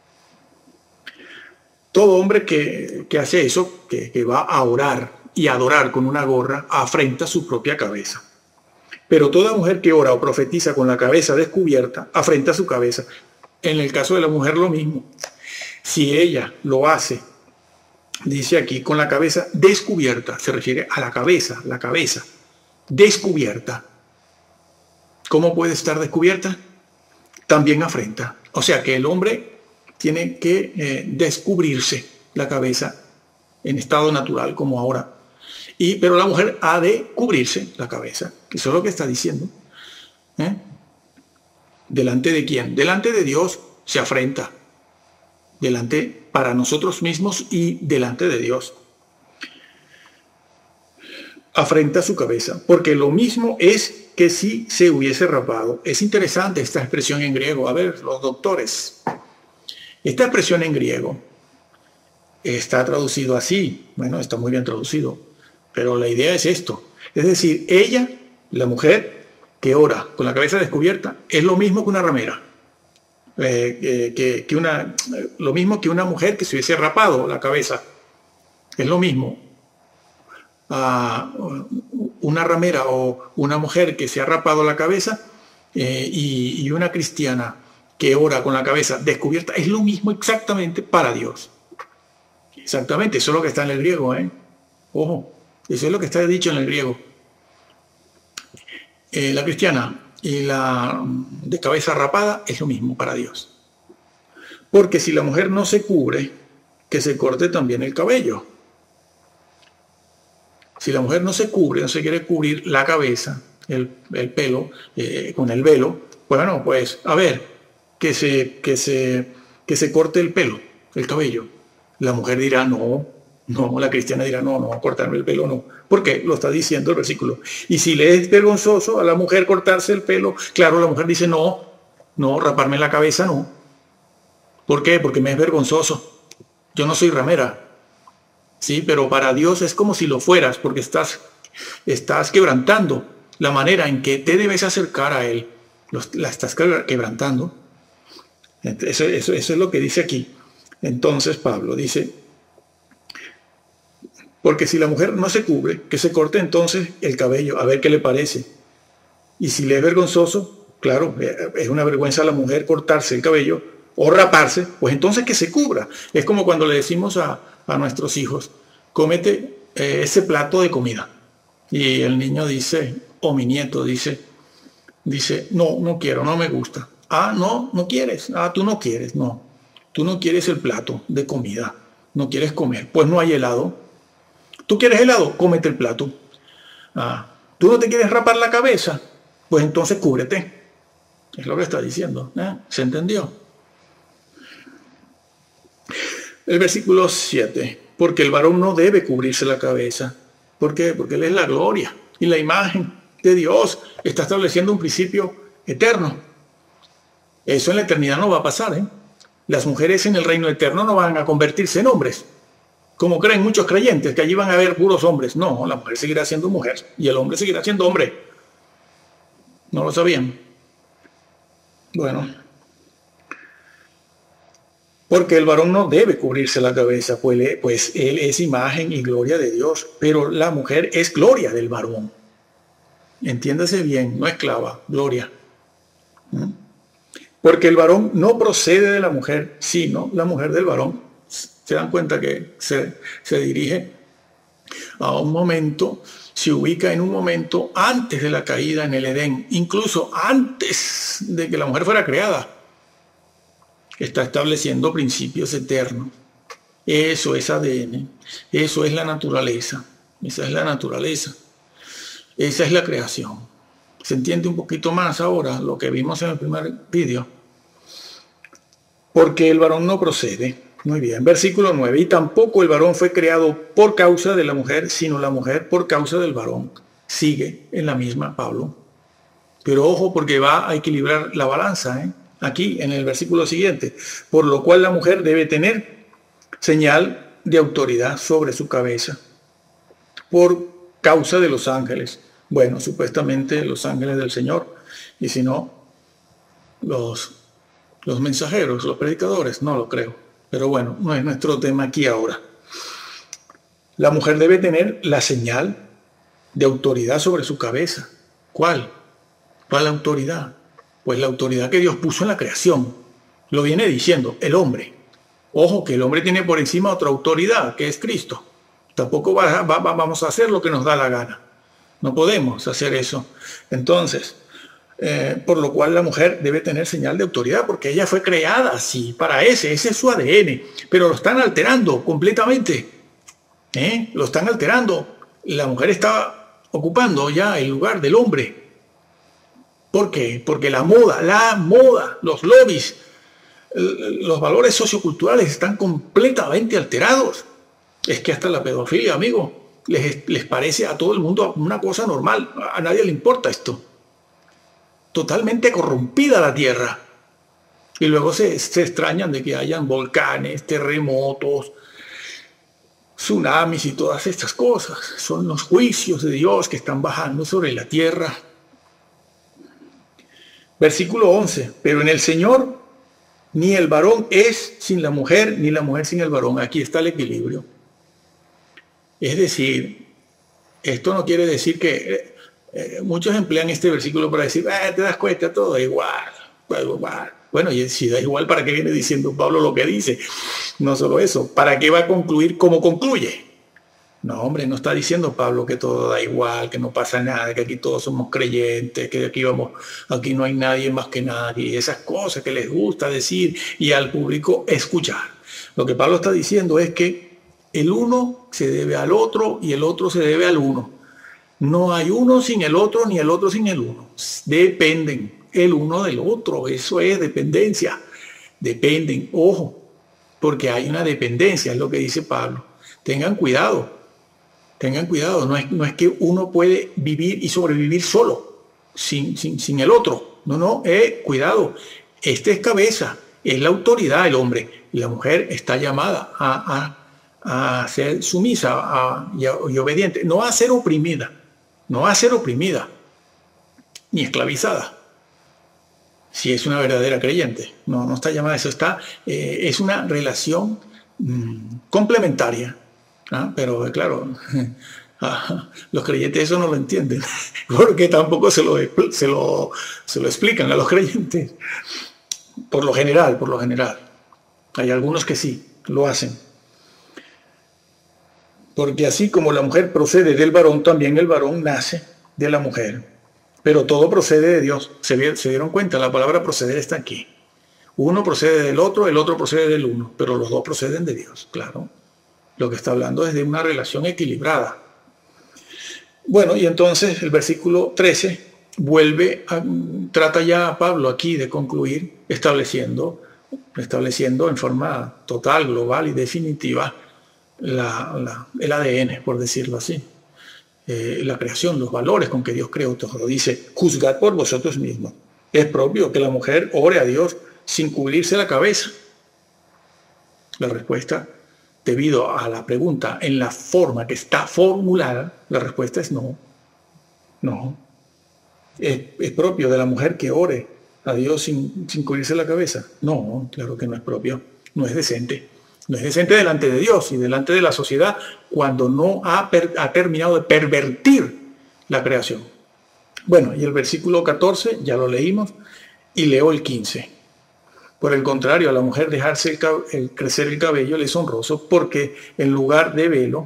Todo hombre que hace eso, que va a orar y adorar con una gorra, afrenta su propia cabeza. Pero toda mujer que ora o profetiza con la cabeza descubierta, afrenta su cabeza. En el caso de la mujer lo mismo. Si ella lo hace, dice aquí, con la cabeza descubierta, se refiere a la cabeza descubierta. ¿Cómo puede estar descubierta? También afrenta. O sea que el hombre tiene que descubrirse la cabeza en estado natural como ahora. Pero la mujer ha de cubrirse la cabeza. Eso es lo que está diciendo. ¿Delante de quién? Delante de Dios se afrenta. Para nosotros mismos y delante de Dios. Afrenta su cabeza. Porque lo mismo es que si se hubiese rapado. Es interesante esta expresión en griego. A ver, los doctores. Esta expresión en griego está traducido así. Bueno, está muy bien traducido. Pero la idea es esto. Es decir, ella, la mujer que ora con la cabeza descubierta, es lo mismo que una ramera. Lo mismo que una mujer que se hubiese rapado la cabeza. Es lo mismo. Una ramera o una mujer que se ha rapado la cabeza y una cristiana que ora con la cabeza descubierta, es lo mismo exactamente para Dios. Exactamente, eso es lo que está en el griego, Ojo. Eso es lo que está dicho en el griego. La cristiana y la de cabeza rapada es lo mismo para Dios. Porque si la mujer no se cubre, que se corte también el cabello. Si la mujer no se cubre, no se quiere cubrir la cabeza, el pelo, con el velo, bueno, pues a ver, que se corte el pelo, el cabello. La mujer dirá no. No, la cristiana dirá, no, cortarme el pelo no. ¿Por qué? Lo está diciendo el versículo. Y si le es vergonzoso a la mujer cortarse el pelo, claro, la mujer dice, no, raparme la cabeza no. ¿Por qué? Porque me es vergonzoso. Yo no soy ramera. Sí, pero para Dios es como si lo fueras, porque estás quebrantando la manera en que te debes acercar a Él. La estás quebrantando. Eso es lo que dice aquí. Entonces Pablo dice, porque si la mujer no se cubre, que se corte entonces el cabello, a ver qué le parece. Y si le es vergonzoso, claro, es una vergüenza a la mujer cortarse el cabello o raparse, pues entonces que se cubra. Es como cuando le decimos a nuestros hijos, cómete ese plato de comida. Y el niño dice, o mi nieto dice, no quiero, no me gusta. No quieres. Tú no quieres, no. Tú no quieres el plato de comida, no quieres comer. Pues no hay helado. ¿Tú quieres helado? Cómete el plato. ¿Tú no te quieres rapar la cabeza? Pues entonces cúbrete. Es lo que está diciendo. ¿Se entendió? El versículo 7. Porque el varón no debe cubrirse la cabeza. ¿Por qué? Porque él es la gloria y la imagen de Dios. Está estableciendo un principio eterno. Eso en la eternidad no va a pasar. Las mujeres en el reino eterno no van a convertirse en hombres, como creen muchos creyentes, que allí van a haber puros hombres. No, la mujer seguirá siendo mujer y el hombre seguirá siendo hombre. ¿No lo sabían? Bueno, porque el varón no debe cubrirse la cabeza, pues él es imagen y gloria de Dios, pero la mujer es gloria del varón. Entiéndase bien, no esclava, gloria. Porque el varón no procede de la mujer, sino la mujer del varón. Se dan cuenta que se dirige A un momento, se ubica en un momento antes de la caída en el Edén, incluso antes de que la mujer fuera creada. Está estableciendo principios eternos. Eso es ADN, eso es la naturaleza, esa es la naturaleza, esa es la creación. ¿Se entiende un poquito más ahora lo que vimos en el primer vídeo? Porque el varón no procede. Muy bien, versículo 9. Y tampoco el varón fue creado por causa de la mujer, sino la mujer por causa del varón. Sigue en la misma Pablo. Pero ojo, porque va a equilibrar la balanza, aquí en el versículo siguiente. Por lo cual la mujer debe tener señal de autoridad sobre su cabeza por causa de los ángeles. Bueno, supuestamente los ángeles del Señor, y si no, los mensajeros, los predicadores, no lo creo. Pero bueno, no es nuestro tema aquí ahora. La mujer debe tener la señal de autoridad sobre su cabeza. ¿Cuál? ¿Cuál autoridad? Pues la autoridad que Dios puso en la creación. Lo viene diciendo el hombre. Ojo, que el hombre tiene por encima otra autoridad, que es Cristo. Tampoco vamos a hacer lo que nos da la gana. No podemos hacer eso. Entonces, por lo cual la mujer debe tener señal de autoridad, porque ella fue creada así, para ese es su ADN. Pero lo están alterando completamente. Lo están alterando. La mujer está ocupando ya el lugar del hombre. ¿Por qué? Porque la moda, los lobbies, los valores socioculturales están completamente alterados. Es que hasta la pedofilia, amigo, les parece a todo el mundo una cosa normal. A nadie le importa esto. Totalmente corrompida la tierra. Y luego se extrañan de que hayan volcanes, terremotos, tsunamis y todas estas cosas. Son los juicios de Dios que están bajando sobre la tierra. Versículo 11. Pero en el Señor ni el varón es sin la mujer, ni la mujer sin el varón. Aquí está el equilibrio. Es decir, esto no quiere decir que muchos emplean este versículo para decir, te das cuenta, todo da igual. Bueno, y si da igual, ¿para qué viene diciendo Pablo lo que dice? No solo eso, ¿para qué va a concluir como concluye? No, hombre, no está diciendo Pablo que todo da igual, que no pasa nada, que aquí todos somos creyentes, que aquí no hay nadie más que nadie, esas cosas que les gusta decir y al público escuchar. Lo que Pablo está diciendo es que el uno se debe al otro y el otro se debe al uno. No hay uno sin el otro ni el otro sin el uno. Dependen el uno del otro, eso es dependencia. Dependen, ojo, porque hay una dependencia, es lo que dice Pablo. Tengan cuidado, no es que uno puede vivir y sobrevivir solo, sin el otro. No, cuidado, este es cabeza, es la autoridad el hombre, y la mujer está llamada a ser sumisa y obediente, no a ser oprimida, ni esclavizada. Si es una verdadera creyente, no está llamada a eso, es una relación complementaria. Pero claro, los creyentes eso no lo entienden, porque tampoco se lo explican a los creyentes. Por lo general. Hay algunos que sí, lo hacen. Porque así como la mujer procede del varón, también el varón nace de la mujer. Pero todo procede de Dios. ¿Se dieron cuenta? La palabra proceder está aquí. Uno procede del otro, el otro procede del uno, pero los dos proceden de Dios, claro. Lo que está hablando es de una relación equilibrada. Bueno, y entonces el versículo 13 trata ya a Pablo aquí de concluir estableciendo en forma total, global y definitiva el ADN, por decirlo así. La creación, los valores con que Dios creó todo. Dice, juzgad por vosotros mismos. Es propio que la mujer ore a Dios sin cubrirse la cabeza. La respuesta, debido a la pregunta en la forma que está formulada, la respuesta es no. No. ¿Es propio de la mujer que ore a Dios sin cubrirse la cabeza? No, claro que no es propio. No es decente. No es decente delante de Dios y delante de la sociedad cuando no ha terminado de pervertir la creación. Bueno, y el versículo 14 ya lo leímos y leo el 15. Por el contrario, a la mujer dejarse crecer el cabello le es honroso porque en lugar de velo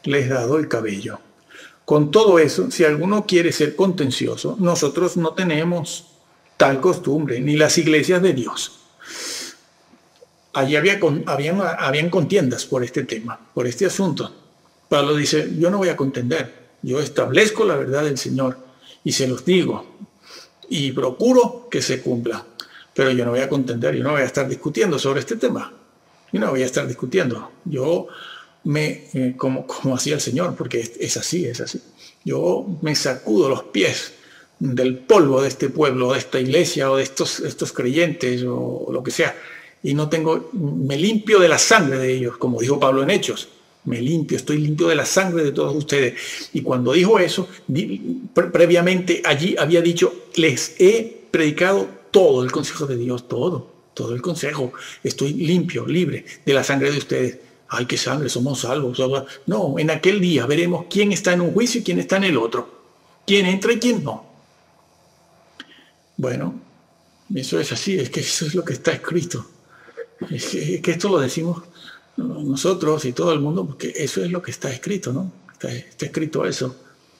les da el cabello. Con todo eso, si alguno quiere ser contencioso, nosotros no tenemos tal costumbre, ni las iglesias de Dios. Allí habían contiendas por este tema, por este asunto. Pablo dice, yo no voy a contender, yo establezco la verdad del Señor y se los digo y procuro que se cumpla. Pero yo no voy a contender, yo no voy a estar discutiendo sobre este tema. Yo no voy a estar discutiendo. Yo como hacía el Señor, porque es así. Yo me sacudo los pies del polvo de este pueblo, de esta iglesia o de estos creyentes o lo que sea. Y me limpio de la sangre de ellos, como dijo Pablo en Hechos. Estoy limpio de la sangre de todos ustedes. Y cuando dijo eso, previamente allí había dicho, les he predicado todo el consejo de Dios, todo el consejo. Estoy limpio, libre de la sangre de ustedes. Ay, qué sangre, somos salvos. No, en aquel día veremos quién está en un juicio y quién está en el otro. Quién entra y quién no. Bueno, eso es así, es que eso es lo que está escrito. Es que esto lo decimos nosotros y todo el mundo, porque eso es lo que está escrito, ¿no? Está escrito eso.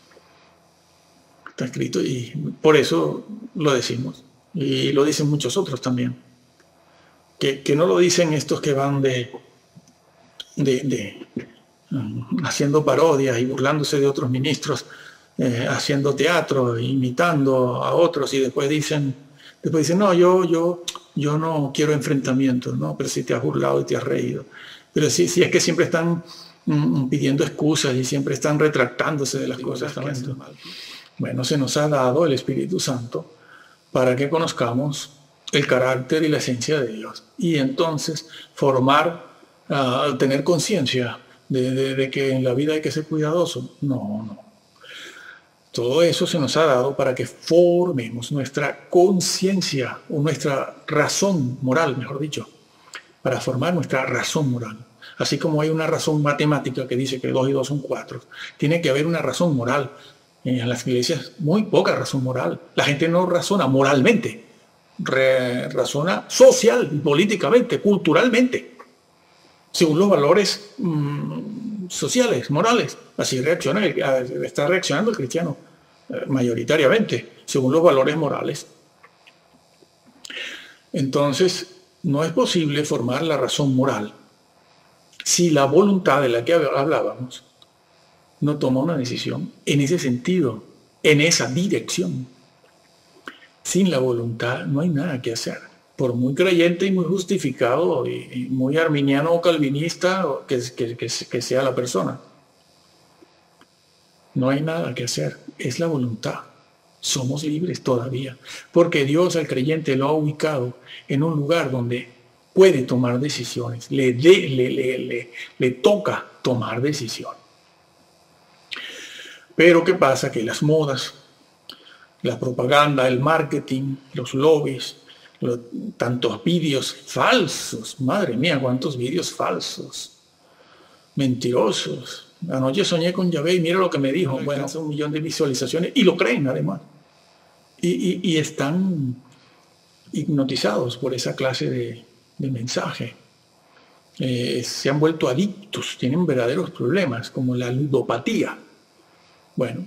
Está escrito y por eso lo decimos. Y lo dicen muchos otros también. Que no lo dicen estos que van haciendo parodias y burlándose de otros ministros, haciendo teatro, imitando a otros y después dicen, no, yo no quiero enfrentamientos, ¿no? Pero si te has burlado y te has reído. Pero sí es que siempre están pidiendo excusas y siempre están retractándose de las cosas que hacen mal. Bueno, se nos ha dado el Espíritu Santo para que conozcamos el carácter y la esencia de Dios. Y entonces tener conciencia de que en la vida hay que ser cuidadoso. No. Todo eso se nos ha dado para que formemos nuestra conciencia o nuestra razón moral, mejor dicho, para formar nuestra razón moral. Así como hay una razón matemática que dice que 2 y 2 son 4, tiene que haber una razón moral. En las iglesias, muy poca razón moral. La gente no razona moralmente, razona social, políticamente, culturalmente, según los valores sociales, morales. Así está reaccionando el cristiano mayoritariamente, según los valores morales. Entonces, no es posible formar la razón moral si la voluntad de la que hablábamos no toma una decisión en ese sentido, en esa dirección. Sin la voluntad no hay nada que hacer. Por muy creyente y muy justificado y muy arminiano o calvinista que sea la persona, no hay nada que hacer. Es la voluntad. Somos libres todavía, porque Dios al creyente lo ha ubicado en un lugar donde puede tomar decisiones, le toca tomar decisiones. Pero ¿qué pasa? Que las modas, la propaganda, el marketing, los lobbies, tantos vídeos falsos, madre mía, cuántos vídeos falsos, mentirosos. Anoche soñé con Yahvé y mira lo que me dijo. Bueno, hace 1 millón de visualizaciones y lo creen además. Y están hipnotizados por esa clase de mensaje. Se han vuelto adictos, tienen verdaderos problemas, como la ludopatía. Bueno,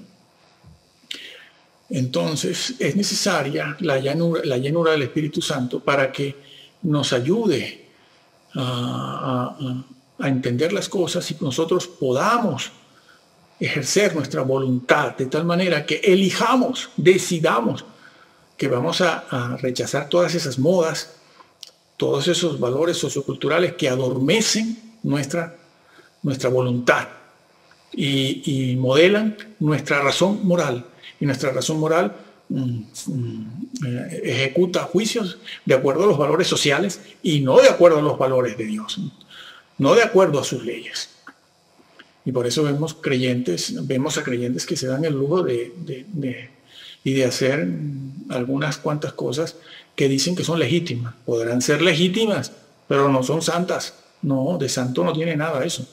entonces es necesaria la llenura del Espíritu Santo para que nos ayude a entender las cosas y que nosotros podamos ejercer nuestra voluntad de tal manera que decidamos que vamos a rechazar todas esas modas, todos esos valores socioculturales que adormecen nuestra voluntad y modelan nuestra razón moral. Y nuestra razón moral ejecuta juicios de acuerdo a los valores sociales y no de acuerdo a los valores de Dios, no de acuerdo a sus leyes. Y por eso vemos a creyentes que se dan el lujo de hacer algunas cuantas cosas que dicen que son legítimas. Podrán ser legítimas, pero no son santas. No, de santo no tiene nada eso.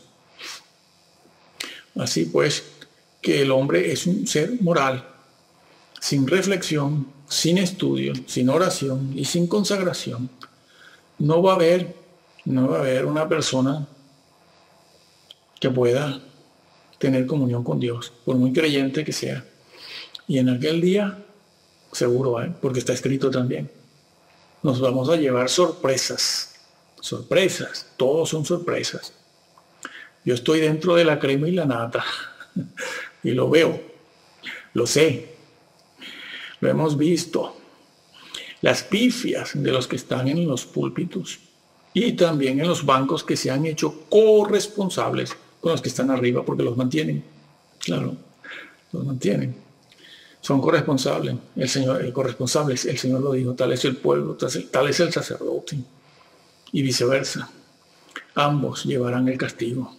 Así pues, que el hombre es un ser moral, sin reflexión, sin estudio, sin oración y sin consagración. No va a haber una persona que pueda tener comunión con Dios, por muy creyente que sea. Y en aquel día, seguro, porque está escrito también, nos vamos a llevar sorpresas. Sorpresas, todos son sorpresas. Yo estoy dentro de la crema y la nata y lo veo, lo sé, lo hemos visto. Las pifias de los que están en los púlpitos y también en los bancos que se han hecho corresponsables con los que están arriba porque los mantienen. Claro, los mantienen. Son corresponsables. El corresponsable, el Señor lo dijo, tal es el pueblo, tal es el sacerdote. Y viceversa. Ambos llevarán el castigo.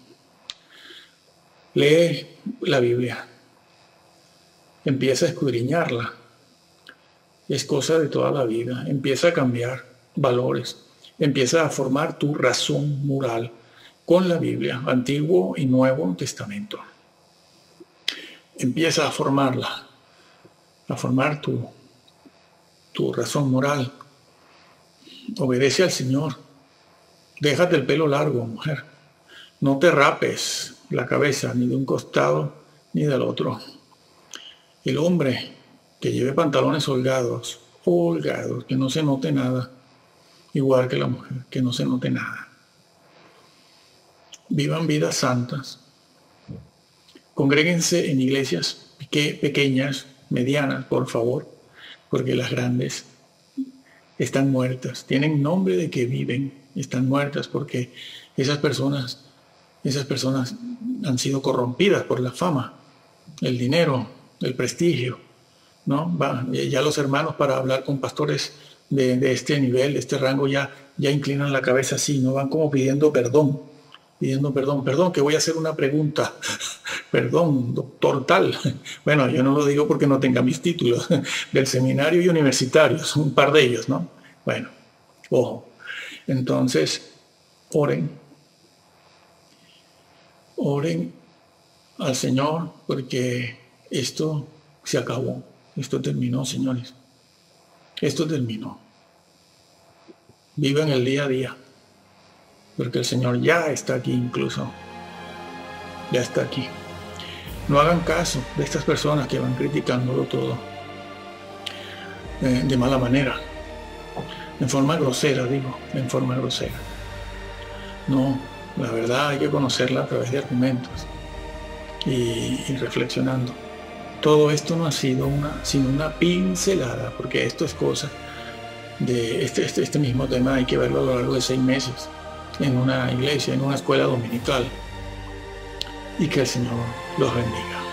Lee la Biblia. Empieza a escudriñarla. Es cosa de toda la vida. Empieza a cambiar valores. Empieza a formar tu razón moral con la Biblia, Antiguo y Nuevo Testamento. Empieza a formarla, a formar tu razón moral. Obedece al Señor. Déjate el pelo largo, mujer. No te rapes la cabeza ni de un costado ni del otro. El hombre que lleve pantalones holgados, que no se note nada, igual que la mujer, que no se note nada. Vivan vidas santas. Congréguense en iglesias pequeñas, medianas, por favor, porque las grandes están muertas. Tienen nombre de que viven, están muertas porque esas personas han sido corrompidas por la fama, el dinero, el prestigio, ¿no? Ya los hermanos para hablar con pastores de este nivel, de este rango, ya inclinan la cabeza así, ¿no? Van como pidiendo perdón, que voy a hacer una pregunta. Perdón, doctor tal. Bueno, yo no lo digo porque no tenga mis títulos del seminario y universitarios, un par de ellos, ¿no? Bueno, ojo. Entonces, oren al Señor porque esto se acabó. Esto terminó, señores. Esto terminó. Vivan el día a día. Porque el Señor ya está aquí incluso. Ya está aquí. No hagan caso de estas personas que van criticándolo todo. De mala manera. En forma grosera, digo. En forma grosera. No, la verdad hay que conocerla a través de argumentos. Y reflexionando. Todo esto no ha sido sino una pincelada, porque esto es cosa de este mismo tema hay que verlo a lo largo de 6 meses en una iglesia, en una escuela dominical, y que el Señor los bendiga.